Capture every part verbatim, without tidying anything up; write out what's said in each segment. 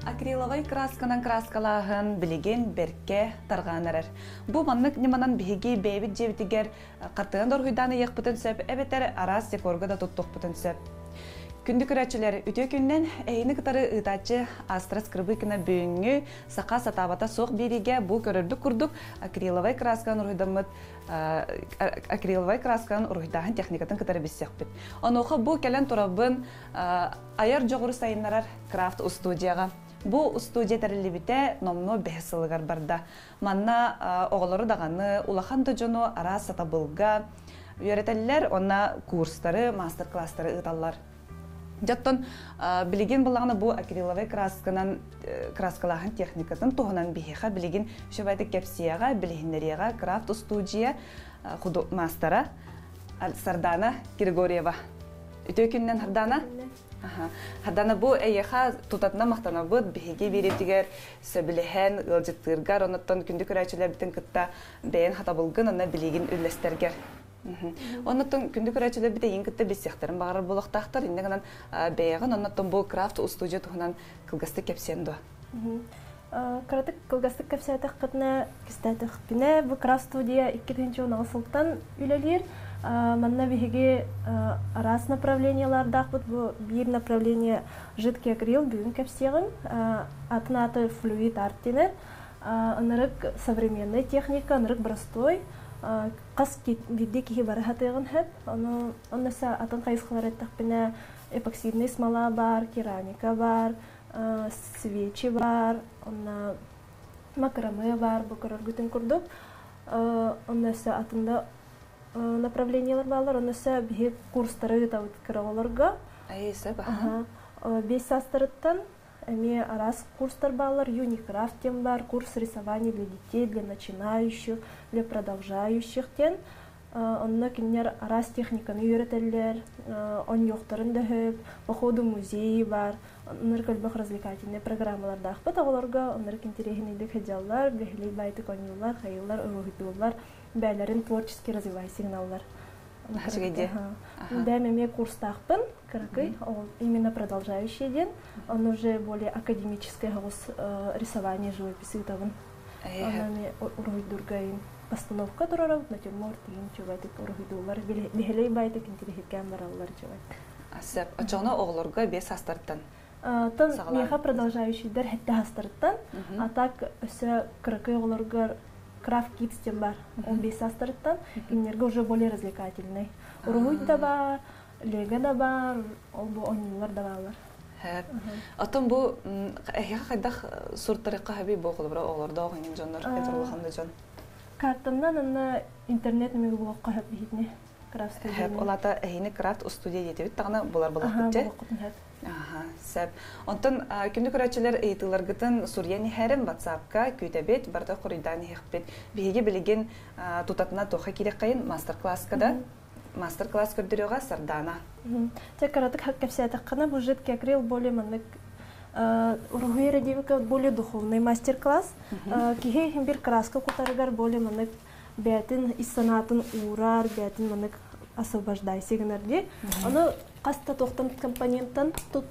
Акриловый красканан краскалаһын билеген берке тарганарар. Бу маннык неманан биһиги бэбит жебитигер картыган доргуйданы якпытын сөп, эбетер арас декорга да туттукпытын сөп. Күндү көрәчеләр үтө күннән әйне кытары ытачы астрас кырбыкына бөңгү сака сатабата сок бириге бу көрөрдүк курдук акриловый краскан ургыдамыт акриловый краскан ургыдаһын техникатын кытары биссекпит. Онохо бу келен турабын аяр жогору сайыннарар крафт студияга. Бу студия тәрелебите номно бәһсылыгар барда. Манна оголору даганы улахан тоҗону ара сатабылга үйрәтәлләр, онна курстары, мастер-класстары ыталлар. Жаттан билеген булагына бу акриловый красканан краскалаһын техникатын туһунан биһиха билеген шөбәйдек кепсияга, билегеннәргә крафт студия худу мастера Сардана Григорьева. Үтө күннән Хардана? Аха. Хардана бу әйеха тутатна мактана бу биһиге биретигер сөбилеһен ылжыттыргар, оннан күндү көрәчеләр битен кытта бәйен хатабылгын, онна билеген үлләстергер. Оннан күндү көрәчеләр бите иң кытта бисяхтарын багыр булактактар, инде гынан бәягын, оннан бу крафт студия туһунан кылгасты кепсенду. Каратык кылгасты кепсәтә кытна кистәтә хпине бу крафт студия икенче насылтан үлелер. Манна биһиге арас направленияларда бу бир направление жидкий акрил бүгүн кепсегин, атына аты флюид артине, анырык современная техника, анырык простой, кас виде ки барахатыгын хеп, аны оннаса атын кайсылар тахпине эпоксидный смола бар, керамика бар, свечи бар, онна макраме бар, бу көрөргүтүн курдук. Оннаса атында направлениялар балар, оннаса бихи курстары табыт кыраоларга. Айсы ба. Бес састырыттан эми арас курстар балар, юникрафтен бар, курс рисования для детей, для начинающих, для продолжающих тен. Онна кинер арас техниканы үйрәтәләр, он yoktарын да хөп, походу музей бар, оннар көлбәк развлекательные программаларда ахпат агаларга, оннар кинтерехинелек хәҗаллар, бәһли байты конюлар, хәйллар, урухидулар, бәйләрен творчески развивай сигналлар. Хәҗгәде. Да, меме курста ахпын, каракай, именно продолжающий день, он уже более академическое рисование живописи тавын. Оннами урухидургай постановка турарау натюрморт тиген чөбәтик урухидулар, бәһли байты кинтерехиткән бараллар чөбәт. Асап, ачана огларга бес астырттан. Тан меха продолжающийдер хәтта астырттан, а так өсө каракай огларга крафт китс тем бар, он бес астырттан, кинерге уже более развлекательный. Урухид да бар, лего да бар, ол бу оннилар да бар. Атам бу я хайдах суртарыка хаби бу кылбыра огларда огын жоннар этерлаханда жон. Картымнан аны интернет мега бу кахап битне. Крафт студия. Олата эйне крафт студия дитебит тагына булар булак битте. Аха, сәп. Онтон күндү көрәчеләр ыйтыларгытын Сурьяни хәрем WhatsApp-ка күтәбет барда курыйдан хәкбет. Биге билеген тутатна тоха кирәк кайын мастер-класска да. Мастер-класс көрдөрөгә Сардана. Те каратык хак кепсәтә кына бу жидкий акрил более маннык урухуера девика более духовный мастер-класс. Киһе һәм бер краска кутарыгар более маннык бәтин иссанатын урар, бәтин маннык освобождай сигнарди. Аны каста тоқтан компоненттан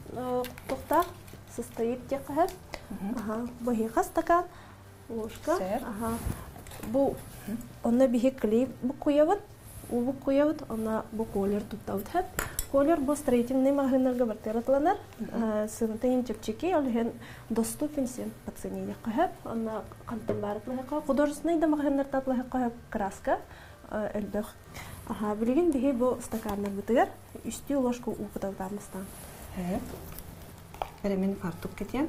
тохта состоит текәһәр. Ага, бу стакан, ложка. Ага. Бу аны бихе клей бу куябыт. У бу куябыт, аны бу колер туттабыт һәп. Колер бу строительный магазиннарга бартыратланар. Сынтын чепчеки алген доступен сен по цене якәһәп. Аны кантын барытлыгы художественный да магазиннар татлыгы краска элбэх. Ага, билеген бихе бу стаканнар бутыгар, үстү ложка у кытабамыстан. Һәп. Беремен фартук кетен.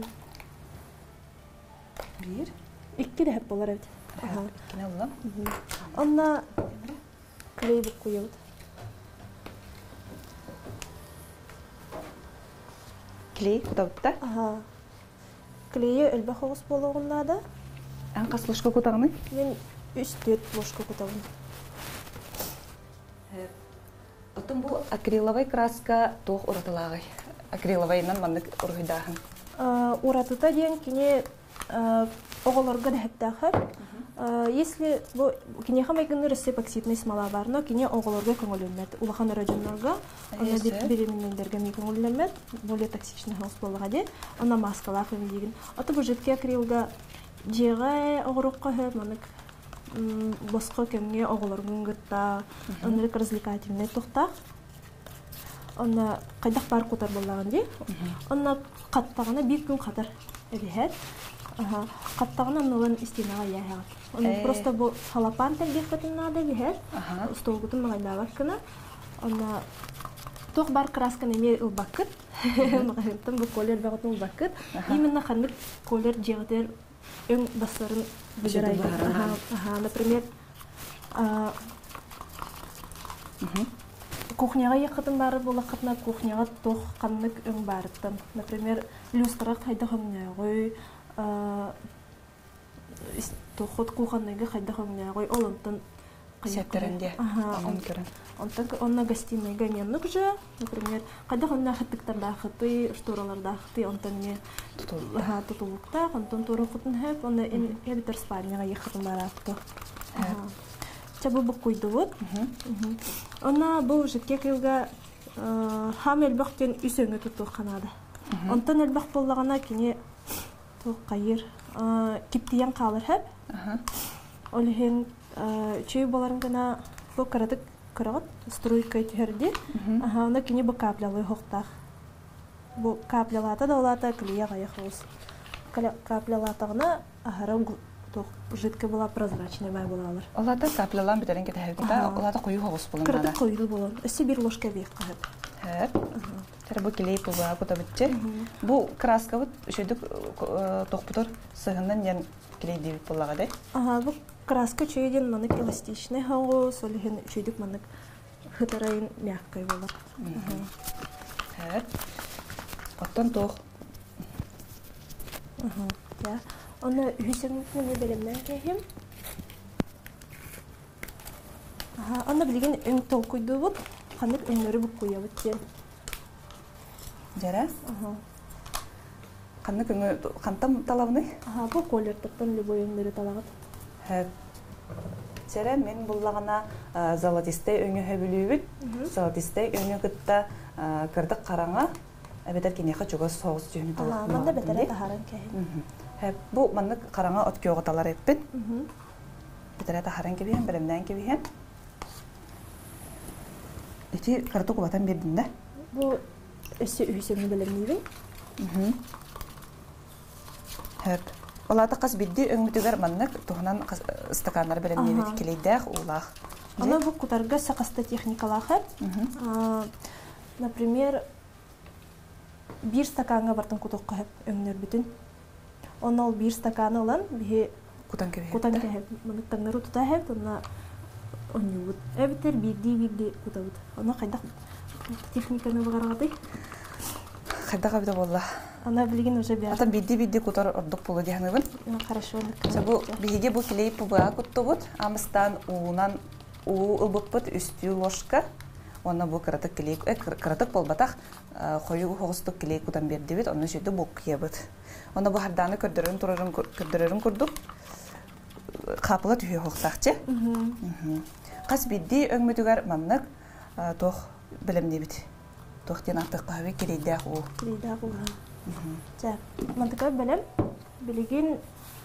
Бир. Икки дә һәп булар бит. Ага. Кине улам. Анна клей бу куйып. Клей кутабытта? Ага. Клейе элбэх хогыс болгонда да. Ан кас ложка кутаганы? Мен үстү ложка кутабым. Отын бу акриловый краска тох уратылагай. Акриловайнан маннык ургыдаһын. Уратыта ден кине оголорга да хәттәхәп. Если кинеха майгынны эпоксидный смола бар, но кине оголорга көңүлөнмөт. Улахан районнорга, аны береминдерге ми көңүлөнмөт, более токсичный хаус болгага де, ана маскалар көңүлдеген. Аты бу жидке акрилга жега огорокко хөп, манык боско кемге оголоргун гытта, аны развлекательный тохта. Аны кайдак бар кутар боллаган де. Аны каттагына бир күн катар эбехет. Ага, каттагына нолан истинага яһагат. Он просто бу халапан тел бекетин надо бихет. Столгутун магайдабак кына. Она тох бар краска неме улбакыт. Магайдам бу колер багытын улбакыт. Именно ханнык колер жегатер өң басарын бижарай. Ага, например, а кухняга якытын бары булакытна кухняга тох ханнык өң барыттан. Например, люстра кайда хымнагы тохот куханныгы кайда хымнагы олонтон сеттеринде. Ага, онтан онна гостиныйга немнук же, например, кайда хымна хыттыктарда хыты, штораларда хыты, онтан не тутулукта, онтан туру хытын хэп, онна эбитер спальняга якытын баратты. Чабы бу куйду вот. Онна бу житке кылга хам элбактен үсөңө туту канада. Онтан элбак боллагана кине тох кайыр киптиян калыр хэп. Олхен чүй боларын гана бу карадык карагат стройка терди. Аха, она кине бу каплялы хоктах. Бу каплялата да олата клияга яхос. Каплялата гана ахарам тох жидке була прозрачный май булалар. Олата каплялан битерен кете хэвгита, олата куyu хогус болон. Карадык куyu болон. Эси бир ложка бек кахып. Хэп. Тер бу килей була кута битче. Бу краска вот шөйдүк тохпутор сыгындан ян килей дебит булага да. Ага, бу краска чөйден манык эластичный хогус, олхен шөйдүк манык хытарайын мягкой болар. Хэп. Оттон тох. Ага, я. Оны үсеңнү не белемнен кехим. Ага, аны билген өң тол куйду бут, ханык өңнөрү бу куя бут. Жарас? Ага. Ханнык өңө кантам талабыны? Ага, бу колер топтон любой өңнөрү талагат. Хэп. Жара мен буллагана золотистый өңө хөбүлүбүт. Золотистый өңө кытта кырдык караңа, эбетер кинеха чуга соус жөнү талак. Ага, манда бетере тахаран кехим. Бу маннык караңа от кёга талар эппин. Бетере тахаран кебиһен, белемден кебиһен. Эти картоку батан бердин да? Бу эссе үсеңни белемнибин. Хэп. Олата кас бидди өңүтүгөр маннык тухунан стакандар белемнибит келейдэх улах. Ана бу кутарга сакаста техникалар хэп. Например, бир стаканга бартын кутукка хэп өңнөр бүтүн. Онол бир стакан алан бихе кутан кебе. Кутан кебе. Маны таңнару тута хэп, онна онюбут. Эбитер бирди бирди кутабут. Ана кайда техниканы багаргады. Кайда кабыда болла. Ана билген уже бер. Ата бирди бирди кутар ордук болду дегенебин. Хорошо. Сабу биге бу килей пуба куттубут. Амстан уунан уу ылбыппыт үстү ложка. Онна бу кыратык килей, э кыратык болбатак койугу хогустук килей кутан бердибит, онна жөйдү бук киябыт. Онна бу харданы көрдөрөн турарын көрдөрөн курдук. Капыла түйө хоктакчы. Кас бидди өңмөтүгөр маннык тох билемдебит. Тохтен артык кабы кирейдэ у. Кирейдэ у. За, мантыка белем билеген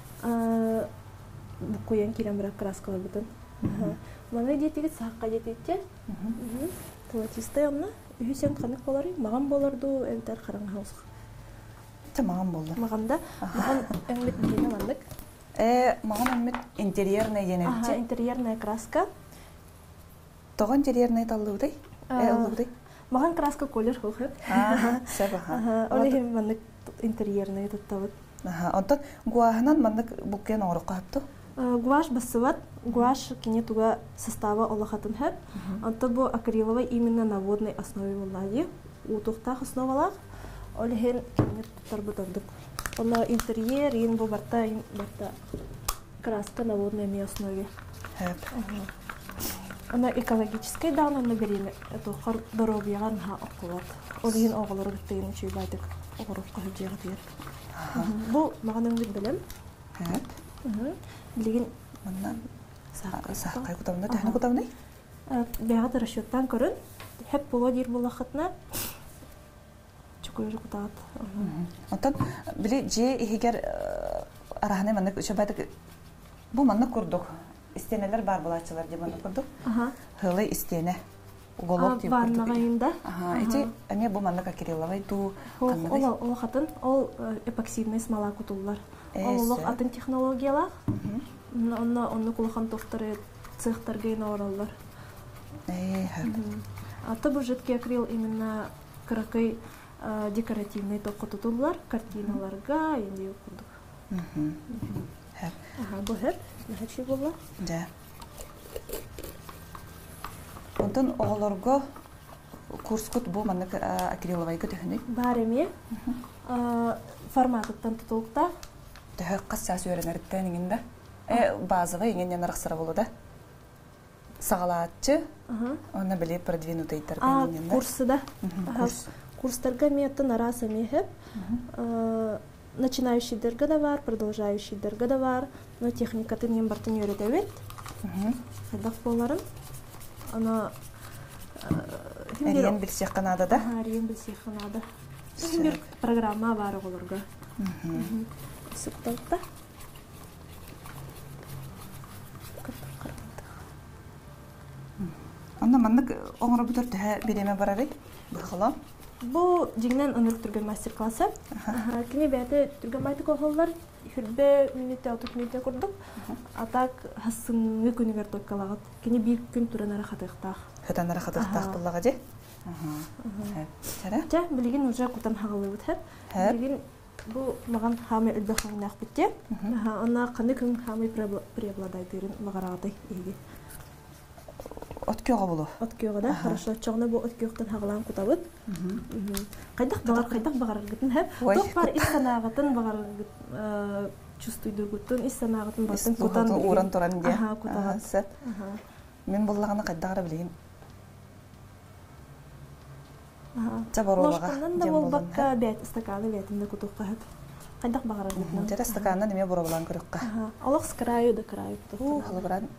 бу коян кирен бирок краскалар бутун. Маны детиге сакка жететче. Золотистый онна үсен канык болары, маган болорду эвтер караңга хаус. Те маган болду. Маганда, маган өңмөт билене мандык. Э, маган өңмөт интерьерная денебитче. Ага, интерьерная краска. Тогон интерьерная таллыбыдай? Э, аллыбыдай? Маган краска колер хохет. Ага, себаха. Ага, олехим мандык интерьерная туттабыт. Ага, онтон гуахынан мандык буккен орукка хапту? Гуаш басыват, гуаш кине туга состава олахатын хэп. Анта бу акриловый именно на водной основе влади. У тухтах основалах. Олехен кине тарбутардык. Она интерьер, ин бу барта, ин барта краска на водной основе. Хэп. Она экологическая дана наберина. Это хор дорогиян ха окулат. Олехен оголор гыттыгын чуйбайдык. Огорукка хөджегатыр. Бу маганын бит белем. Хэп. Билеген Манна сахкай кутамна техник кутамна. Бягат расчеттан көрін. Хеп боло дир болақытна. Чукуйжу кутат. Онтан били же ихигер араханы манна шабайдык бу манна курдук. Истенелер бар булачылар деп манна курдук. Хылы истене. Уголок деп курдук. Ваннагайында. Ага, эти эме бу манна Кирилловай ту каннады. Ол ол хатын ол эпоксидный смола кутуллар. Ол ол атын технологиялар. Онна онны кулахан тофтары цехтарга ина ораллар. Э, хэп. Ата бу жидкий акрил именно кыракай декоративный топқа тутуллар, картиналарга инде курдук. Мм. Хэп. Ага, бу хэп. Нахачи болла. Да. Онтон оголорго курскут бу манна акриловай көтөхүнүк. Бар эме. Форматтан тутулукта. Төхө кассас өрөнөрттен иңинде. Э, базовый иңин янарыксыра болуда. Сагалаатчы. Ага. Оны биле продвинутый таркан иңинде. А, курсы да. Курс. Курстарга метн араса мехеп. Начинающийдерге да бар, продолжающийдерге да бар. Но техникатын ем бартын үйрөтөбүт. Мм. Кайдак боларын. Ана Эриен билсек канада да? Ага, эриен билсек канада. Бир программа бар олорго. Мм. Сукталта. Анда маннык оңра бутөр тә береме барары. Бахала. Бу жиңнен өнөр түргөн мастер-классы. Ага, кини бәте түргөн байты коллар. Хүрбе минутта отуз минутта курдук. Атак хасыңы күнүгөр токкалагат. Кини бир күн туран ара хатыктак. Хатан ара хатыктак буллага же. Ага. Чара? Жа, билген уже кутан хагалыбыт хеп. Билген бу маган хамы элбехаңнак битте. Ага, ана каны күн хамы преобладайдырын магарагыдай иги. Откёга болу. Откёга да, хорошо. Чогна бу откёктан хагалан кутабыт. Кайдак багар, кайдак багар гытын хеп. Ток бар истанагытын багар гыт чувствуйдургутун истанагытын батын кутан. Уран туран де. Ага, кутагат. Ага. Мен боллаганы кайдагара билген. Ага. Жабаролага. Ложкандан да бол бакка бет стаканы бетинде кутукка хеп. Кайдак багар гытын. Жара стаканна неме боролан көрөккө. Ага. Алак с краю да краю кутукка. Халыбран.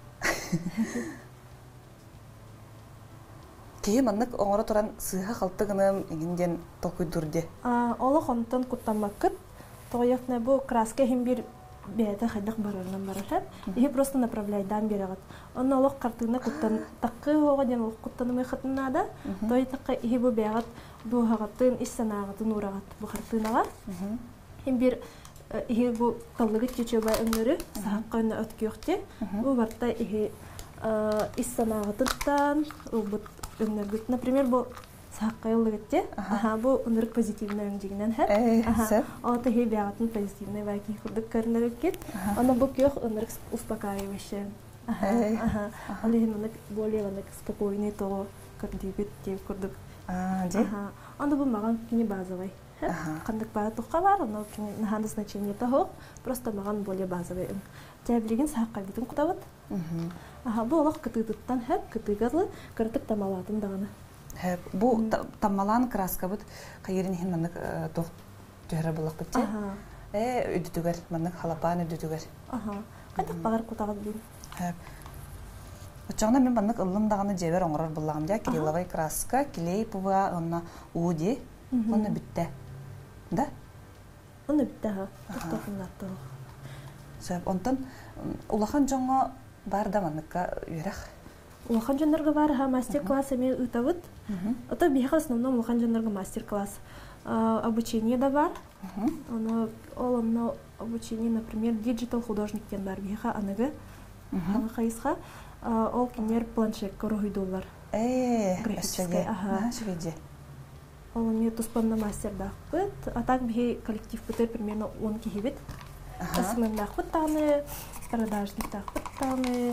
Кие маннык оңора туран сыха халтыгыным иңинден токуйдурде. А, ола хонтон куттамаккыт. Тояхна бу краска хим бир бете хайдак барарынан барар. И просто направляйдан берагат. Онна олох картына куттан таккы ого ден олох куттанымы хатынада. Той таккы и бу бегат бу хагатын иссанагатын урагат бу картынага. Хим бир и бу таллыгы чечебай өнөрү сахакканы өткөкте. Бу барта и иссанагатыттан убут өнөргүт. Например, бу сахаккайлыгытте. Аха, бу өнөрүк позитивный өңжигинен хеп. Аха. Ата хе бягатын позитивный вайки курдук көрнөрүккет. Ана бу кök өнөрүк успокаивающий. Аха. Аха. Аны хемнек более ванек спокойный то кырдыбыт деп курдук. А, же. Аха. Анда бу маган кини базовый. Аха. Кандык бара тукка бар, но кини наханды значение того, просто маган более базовый. Жабилген сахаккайбытын кутабыт. Мм. Аха, бу олох кытыттан хеп, кытыгарлы кыртык тамалатын даганы. Хеп, бу тамалан краска бут кайырын хин маннык тох төһөрө булак битте. Аха. Э, үдүтүгөр маннык халапаны үдүтүгөр. Аха. Кайтак багар кутагат бин. Хеп. Очогна мен маннык ыллым даганы жебер оңорор буллагым да, кирилловый краска, клей пуга, онна уди, онна битте. Да? Онна битте ха. Токтофунатты. Сөп, онтон улахан жоңго бар да манныкка үйрәк. Улахан жондарга бар ха мастер-класс эме ытабыт. Ата бихи основном улахан жондарга мастер-класс. Обучение да бар. Оно олонно обучение, например, диджитал художниктен бар бихи аныгы. Аны кайысха ол кинер планшет коройдулар. Э, графическая, ага. Шведе. Ол не туспанна мастер да бит. А так бихи коллектив битер примерно он кихибит. Касымдах быттаны, продажник так быттаны,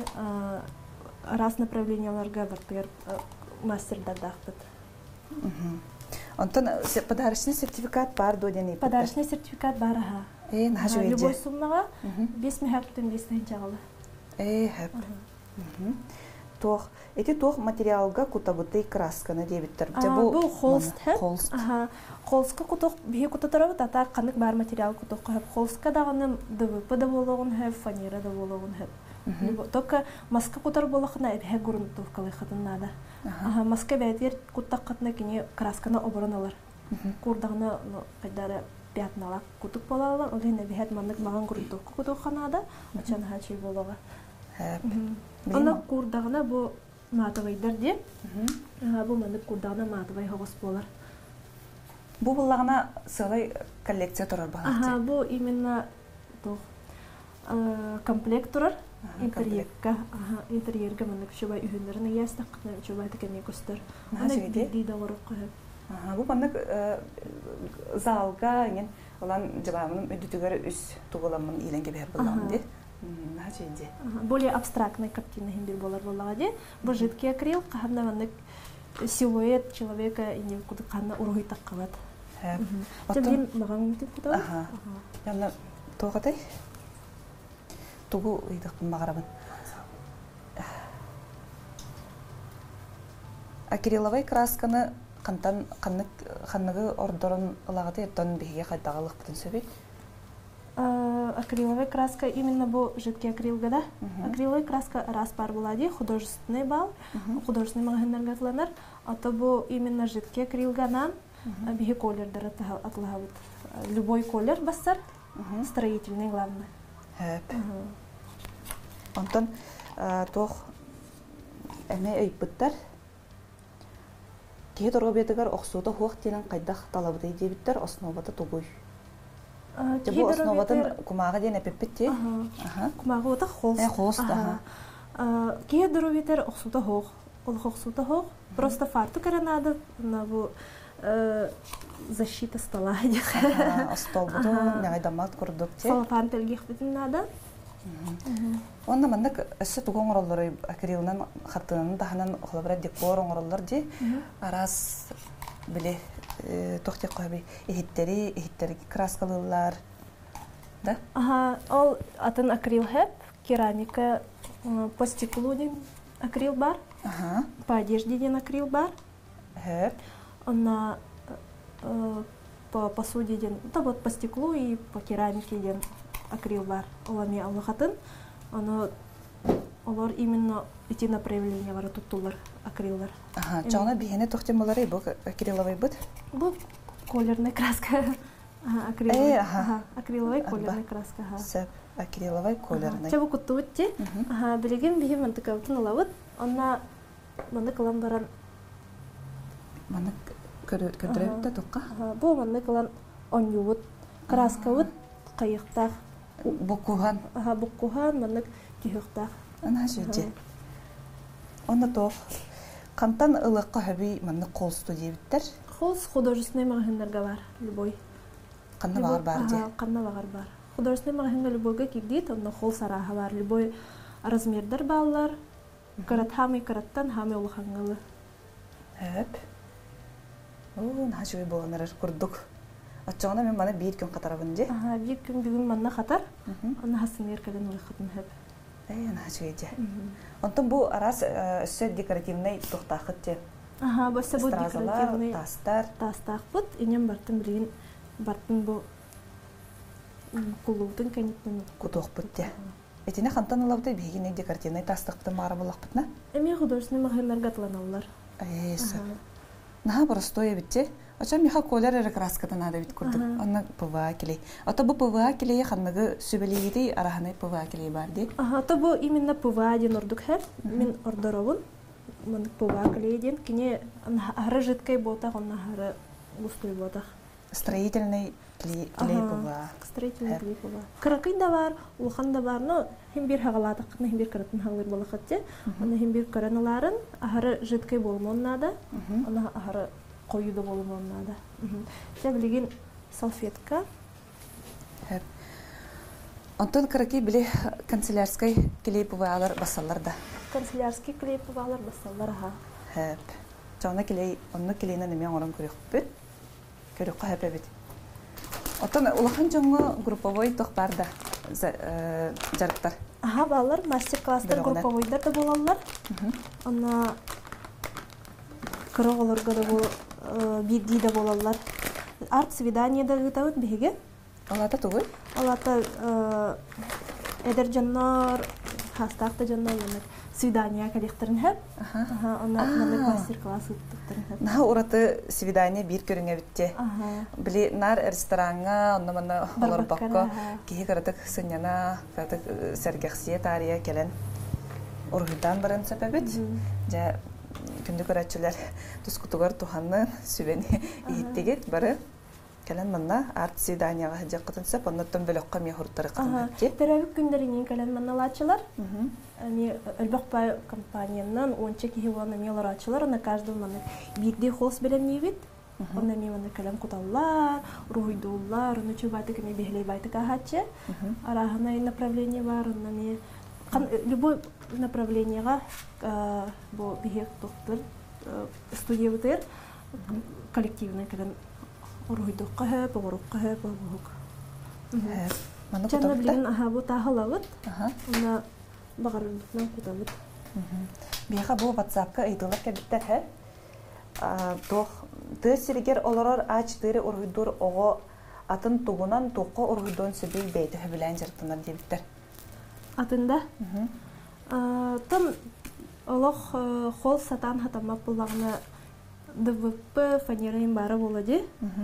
раз направленияларга бартыр мастердардах бит. Онтон подарочный сертификат бар додени. Подарочный сертификат бар ха. Э, нахажу эже. Любой суммага бес мехактын бестен чагалы. Э, хэп. Тох, эти тох материалга кутабыты красканы дебиттер. Бу холст хэп. Ага. Холска куток бихи кутатарабыт ата канык бар материал куток хэп. Холска даганы ДВП да болгон хэп, фанера да болгон хэп. Только маска кутар болохна эбе грунтовкалы хатыннада. Аха, маска бәдер куттаккатна кине красканы обороналар. Курдагына кайдара пятналак кутук болалар, олен эбе маннык маган грунтовка кутукханада, ачан хачи болога. Ана курдагына бу матавайдар де. Аха, бу маннык курдагына матавай хогос болар. Бу буллагына сылай коллекция турар багат. Аха, бу именно то комплект турар. Интерьерга, ага, интерьерга маннык шубай үһүннөрүн ястакны шубай текене көстөр. Ана ди дагырып кыйып. Ага, бу маннык залга ген улан жабамын өдүтүгөр үс тугуламын иленге бер булам ди. Нажеди. Более абстрактная картина химбир болар болага ди. Бу жидкий акрил каханда маннык силуэт человека и не куда канна ургый таккалат. Ха. Тем баган мутуп куда? Ага. Яна тогатай. Тугу ыйдык магарабын. Акриловый красканы кантан каннык ханныгы ордорун ылагыты эттон биге кайдагалык бүтүн сөбөйт. Акриловая краска именно бу жидкий акрил да. Акриловая краска раз пар булади, художественный бал, художественный магазиннерге атланар, а то бу именно жидкий акрил гана биге колердер атлахабыт. Любой колер бассар, строительный главное. Онтон тох эме өйпүттер. Кие торго бетигер оксууда хуак тенен кайдах талабыдай дебиттер основата тугуй. Бу основатын кумага ден эпеппетти. Ага. Кумага ота холст. Э холст, ага. Кие торго бетер оксууда хуак. Ол оксууда хуак. Просто фартук надо на бу защита стола. Ага, стол буду негайдамат курдук те. Салфан телгих битин надо. Онда мандык өссө тугон ороллары акрилнан хаттынын даханан холобра декор оңороллар ди. Арас биле тохтек койбай эхиттери, эхиттери краскалылар. Да? Ага, ол атын акрил хэп, керамика, по стеклу ден акрил бар. Ага. По одежде ден акрил бар. Хэп. На по посуде ден, да вот по стеклу и по керамике ден акрил бар. Олами аллахатын, оно олар именно эти направления бар туттулар акриллар. Ага, чана бихене тохтемалары бу акриловый бут. Бу колерная краска. Ага, акриловый. Ага, акриловый колерная краска. Ага. Сеп акриловый колерный. Чабу кутутти. Ага, билеген бихе мантыкабытын алабыт. Онна маны кылан баран. Маны көдрөп та тукка. Ага, бу маны кылан онюбут, краскабыт, кайыктак. Букухан. Ага, букухан, маны күйүктак. Ана сөйде. Онда тох. Кантан ылыкка хөби маны колсту дебиттер. Холс художественный магазиннерге бар, любой. Канна багар бар де. Ага, канна багар бар. Художественный магазинге любойга кигдит, онда холс араха бар, любой размердер баллар. Карат хами караттан хами улхангылы. Хөп. Оо, нажуй боланар курдук. Ачагына мен мана бир күн катарабын де. Ага, бир күн бүгүн манна катар. Аны хасынер каден улхатын хөп. Эй, нажуй де. Онтон бу арас өссө декоративный тухтахыт де. Ага, босса бу декоративный тастар. Тастах бут, инем бартын билин бартын бу кулуутун каниттен кутук бут де. Этине хантан алабыты бигине декоративный тастыктын мара болакпытна. Эми художественный магазиннерге атланалар. Эй, сэ. Наха простое битте. Ачам миха колер краската надо бит курдук. Анна пва килей. Ата бу пва килей ханнагы сүбелири араханы пва килей бар ди. Ага, то бу именно пва ден ордук хэп. Мен ордоровун. Мен пва килей ден кине ары жидкой бота, онна ары густой бота. Строительный клей пва. Строительный клей пва. Кракый да бар, улхан да бар, но химбир хагалатак, на химбир каратын хагалыр болахатте. Онна химбир караналарын ары жидкой болмон надо. Онна ары коюда болмон надо. Те билген салфетка. Хэп. Антон Караки биле канцелярской клей пвалар басаллар да. Канцелярский клей пвалар басаллар ха. Хэп. Жана клей, онны клейна неме орон көрөкпүт. Көрөккө хэп эбит. Антон улахан жоңго групповой тох барда. Жарыктар. Ага, балар мастер-класстар групповойдар да болалар. Ана кыроголорго да бул бидди да болалар. Арт свидание да гытабыт биге. Алата тугуй? Алата эдер жаннар хастакта жанна маннык свидания коллекторын хэп. Аха, она маннык мастер-класс туттарын хэп. На ураты свидание бир көрүнгө битте. Били нар ресторанга, онна мана олар бакка, кии каратык сыньяна, каратык сергексие тария келен. Ургудан баран себебит. Жа күндү көрөчүлөр тускутугар туханны сүбени ийиттегет бары. Келен манна арт свиданияга жаккытынса, оннотон бөлөккө ме хурттары кытын. Терәбик күндәреннән келен манналачылар. Ани Элбакпай компаниянан онча киһи вана мелорачылар, на каждый маны бирде холс белән нибит. Онна ми маны келен куталлар, руйдуллар, ну чубаты кеме беглей байты кахачы. Арахана направление бар, онна ми любой направлениега бу бихек доктор студия бутер коллективный келен Ургуйдукка хэп, урукка хэп, ургук. Мана Чанна кутабыт? билин аха бу тахалавыт. Уна багарындыкна кутабыт. Бияха бу WhatsApp-ка ыйдылар кебиттер хэ. Тох тесиригер олорор а четыре ургуйдур ого атын тугунан тоққа ургуйдон сөбей бейті хөбілән жыртынар дебиттер. Атында? Тон олох хол сатан хатамап булагына ДВП фанерайын бары болады.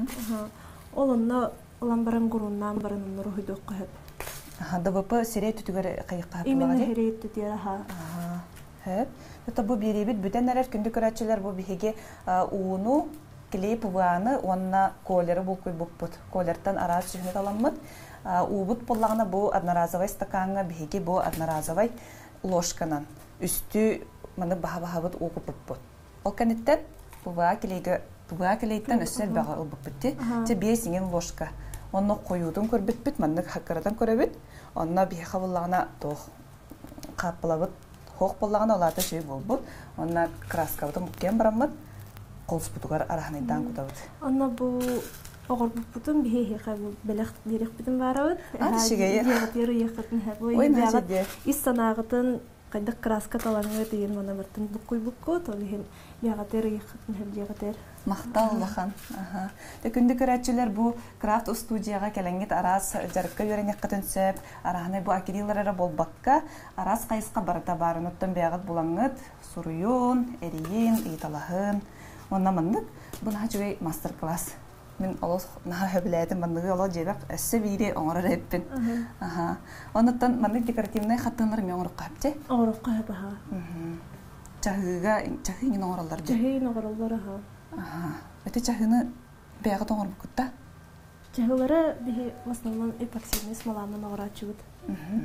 Олонна ламбаран гуруннан барын ургуйдукка хэп. ДВП сирей түтүгөр кайыкка Именно булагы. херейт түтүгөр аха. Хэп. Ята бу бирибит бүтен әрәр күнді көрәтчілер бу биһиге уunu клейп ваны онна колері бу куй буппут. Колерттан араз жүхнет аламмыт. Уубут боллағына бу одноразовай стаканга биһиге бу одноразовай ложканан. Үстү маны баха-бахабыт уку буппут. Ол кәнеттен буга клейге буга клейттен өссел бага ылбуппутти. Те бесingen ложка. Онны коюдун көрбүтпүт, манны хаккарадан көрөбүт. Онна биһига боллағына тох капылабыт. Хох боллағына оларды жүй болбут. Онна краскабытын буккен бараммыт. Колспутугар арахнайдан кутабыт. Онна бу огор буппутун биһиге кабыл белек дирек битин барабыт. Ады шигeye. Ягыр ягытын хабы. Ой, мәҗиде. Истанагытын кайда краска талаңга деген мана бертин буккуй букко, то биһин ягатер ягытын хабы ягатер. Мактал бахан. Аха. Те күндү көрәтчеләр бу крафт студияга келенгет арас жарыкка йөрәнек кытынсып, араны бу акриллары болбакка, арас кайыска барата барын оттан бягыт булаңыт, суруйун, эриен, италахын. Онна мындык буна жөй мастер-класс. Мен олос наха хөбләдем мындыгы оло жебек эссе бире оңор реппин. Аха. Оннан мындык декоративный хаттынлар мен оңор капты. Оңор капа. Мм. Чагыга, чагыгын оңорлар. Чагыгын оңорлар аха. Ага. Это чагыны бягыт оңор букутта. Чагылары биһи в основном эпоксидный смоламын оңорачыбыт. Мм.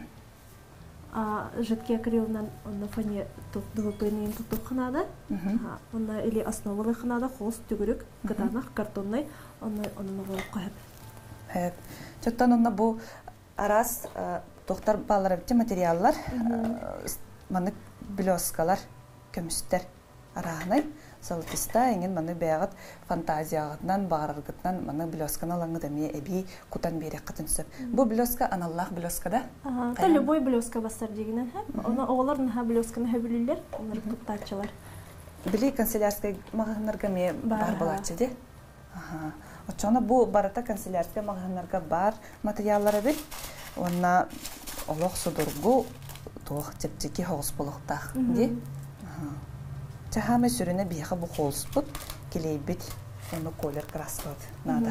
А жидкий акрилнан на фоне ДВП-нен тутук ханада. Ага. Онна или основалы ханада холст түгүрүк, кытанак картонный, онна онна оңор кап. Хэп. Чоттан онна бу арас доктор баллары бит материаллар, маны блёскалар, көмүстер араны салтыста энген маны бягат фантазиягынан барыргытнан маны блёсканы алаңы да ме эби кутан берек кытынсып. Бу блёска аналлах блёска да. Ага, та любой блёска бастар дегенен хэп. Она оғалар ha блёсканы хэбилилер, онар туттачылар. Били канцелярская магазиннарга ме бар булачы де. Ага. Очона бу барата канцелярская магазиннарга бар материаллары бит. Онна олох судургу тох чепчеки хос болохтах де. Ага. Чахаме сүрүнө бияха бу холспут келейбит оны колер краскот нада.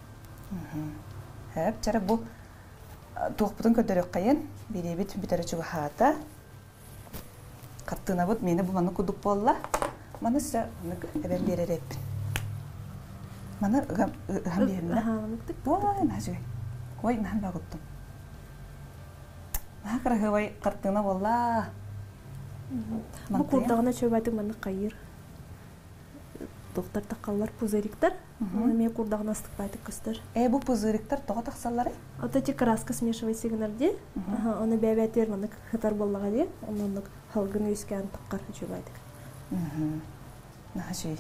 Хэп чара бу тохпутун көдөрөк кайын биребит битеречүгө хата. Каттына бут мени бу маны кудуп болла. Маны са эбен беререп. Маны гам берме. Ага, мыктык. Ой, нажы. Ой, нан багыттым. На карагывай каттына болла. Бу курдагына чөбәтик маны кайыр. Доктор такаллар пузыриктер. Аны мен курдагына стыкпайтык кыстыр. Э, бу пузыриктер тога таксаллары? Ата ти краска смешивай сигнерди. Ага, аны бәбәтер маны хатар боллага ди. Онны халгын үскән таккар чөбәтик. Мм. Нахи.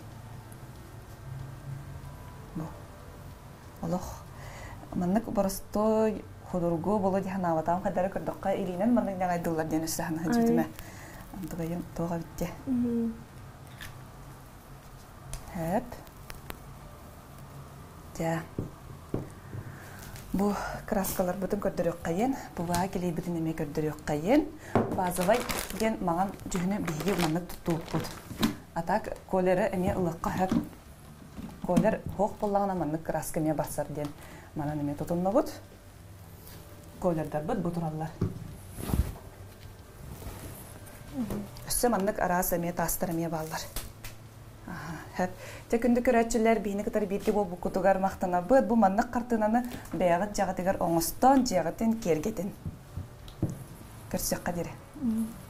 Бу. Аллах. Маннык барысто худургу боло диханаватам кадары көрдөккө илинен маны нагай дыллар денесен хажытыма. Антыгайым тога битте. Хэп. Ja. Бу краскалар бүтін көрдірек қайын, бұға келей бүтін еме көрдірек қайын. Базывай ген маған жүхіні бейге маннық тұттуып бұд. Атак колері әме ұлыққа хөп. Колер хоқ болағына маннық краска әме басар ден. Манан әме тұтынна бұд. Колердар бұд бұтыралар. Үсі маннық арас әме тастыр әме балар. Текінді көрәтчілер бейіні кітар бейді бол бұл күтігар мақтана бұд. Бұл маннық қартынаны бәяғыт жағатығар оңыстан жағатын кергетін. Көрсек қадері.